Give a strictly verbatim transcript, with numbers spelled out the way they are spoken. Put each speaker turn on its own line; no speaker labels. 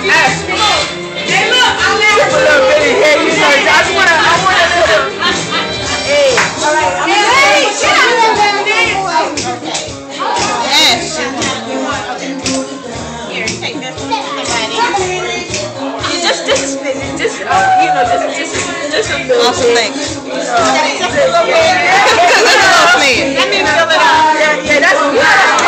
Hey, look, I laughed.
A little bit of hair, you know. I just wanna, I wanna little. Hey, all right.
Hey, get out of there,
Yes. Here, take this.
Just, just, just, uh, you know, just, just, just a little
Awesome,
bit.
thanks.
You know, just a little bit.
Because it's a little man.
Let me fill it out.
Yeah, yeah, that's good.